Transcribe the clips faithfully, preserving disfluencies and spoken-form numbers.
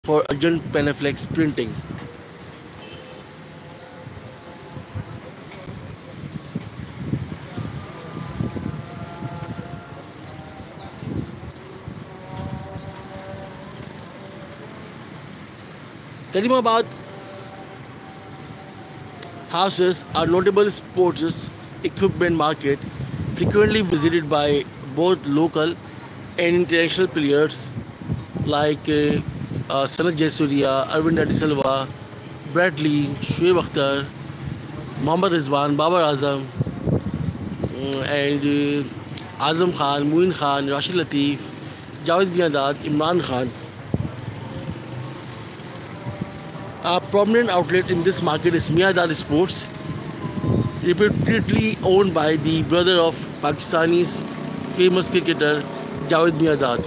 for urgent Panaflex printing. Karimabad houses are notable sports equipment market frequently visited by both local and international players like uh, uh, Sanat Jayasuriya, Arvind De Silva, Bradley, Shoaib Akhtar, Mohammad Rizwan, Babar Azam, mm, and uh, Azam Khan, Muin Khan, Rashid Latif, Javed Miandad, Imran Khan. A prominent outlet in this market is Miandad Sports, reputedly owned by the brother of Pakistani's famous cricketer Javed Miandad.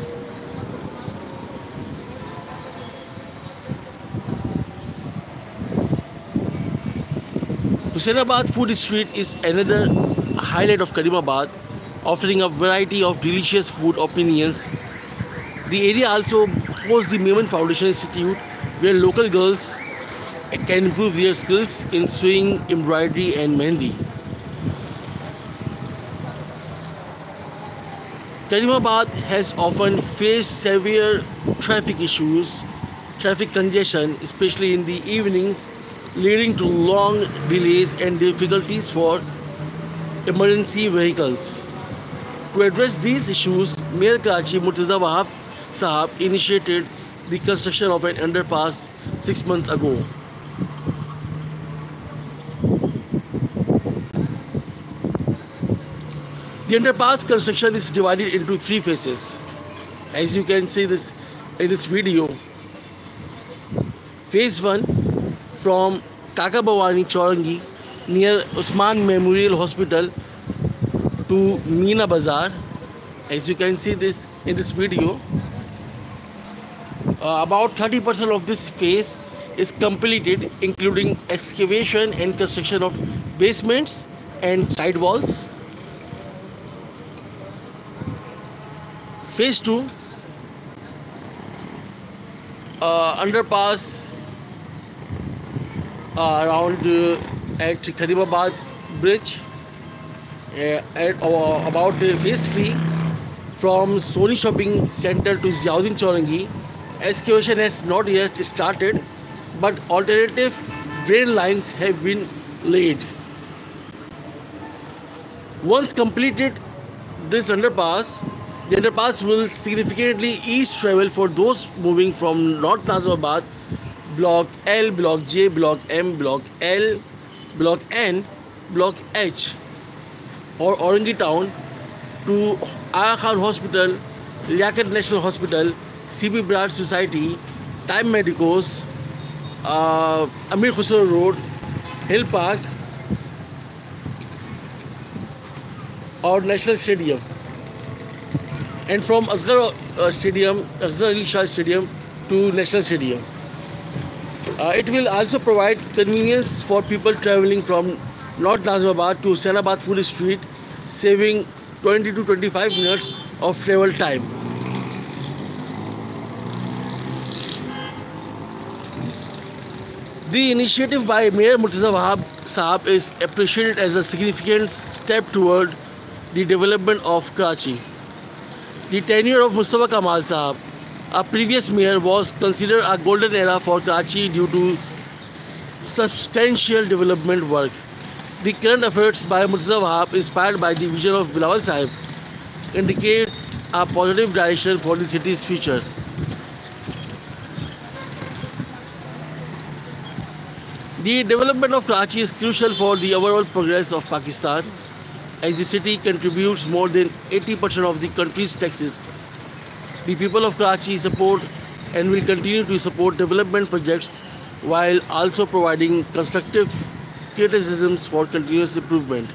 Husainabad Food Street is another highlight of Karimabad, offering a variety of delicious food opinions. The area also hosts the Mehman Foundation Institute, where local girls can improve their skills in sewing, embroidery, and mehndi. Karimabad has often faced severe traffic issues, traffic congestion, especially in the evenings, leading to long delays and difficulties for emergency vehicles. To address these issues, Mayor Karachi Murtaza Wahab Sahab initiated the construction of an underpass six months ago. The underpass construction is divided into three phases. As you can see this in this video, phase one from Kaka Bawani Chaurangi near Usman Memorial Hospital to Meena Bazaar. As you can see this in this video, uh, about thirty percent of this phase is completed, including excavation and construction of basements and side walls. Phase two, uh, underpass uh, around uh, at Karimabad Bridge, uh, at uh, about uh, phase three from Sony Shopping Center to Ziauddin Chaurangi. Excavation has not yet started, but alternative drain lines have been laid. Once completed this underpass, the underpass will significantly ease travel for those moving from North Nazimabad, Block L, Block J, Block M, Block L, Block N, Block H, or Orangi Town to Aga Khan Hospital, Liaquat National Hospital, C B Brad Society, Time Medicos, uh, Amir Khusro Road, Hill Park, or National Stadium, and from Asghar uh, Stadium, Asghar Ali Shah Stadium to National Stadium. Uh, it will also provide convenience for people traveling from North Nazimabad to Husainabad Food Street, saving twenty to twenty-five minutes of travel time. The initiative by Mayor Murtaza Wahab Sahab is appreciated as a significant step toward the development of Karachi. The tenure of Mustafa Kamal Sahab, a previous mayor, was considered a golden era for Karachi due to substantial development work. The current efforts by Murtaza Wahab, inspired by the vision of Bilawal Sahib, indicate a positive direction for the city's future. The development of Karachi is crucial for the overall progress of Pakistan, as the city contributes more than eighty percent of the country's taxes. The people of Karachi support and will continue to support development projects while also providing constructive criticisms for continuous improvement.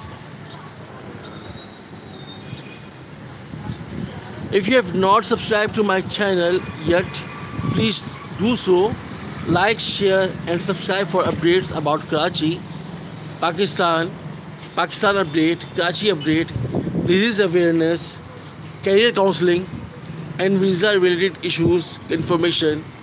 If you have not subscribed to my channel yet, please do so. Like, share, and subscribe for updates about Karachi, Pakistan, Pakistan update, Karachi update, disease awareness, career counseling, and visa related issues information